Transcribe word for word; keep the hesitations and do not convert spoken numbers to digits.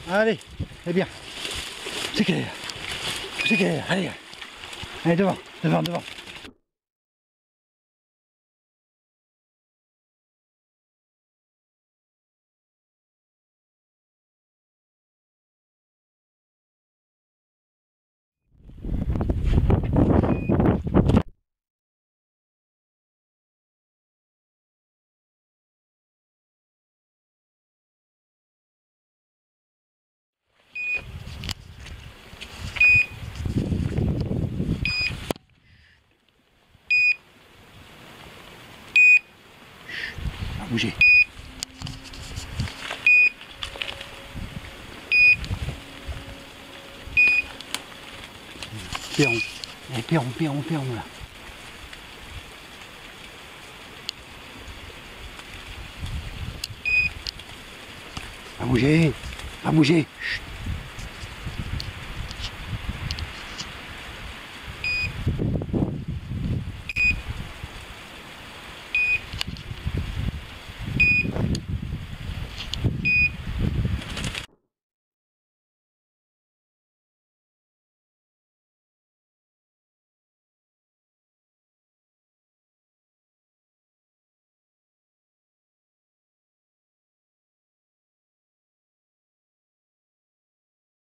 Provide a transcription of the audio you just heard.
Allez, c'est bien. C'est clair. C'est clair. Allez. Allez, devant, devant, devant. Bouger. Perron. Eh, perron, perron, perron là. Pas bouger. Pas bouger. Chut.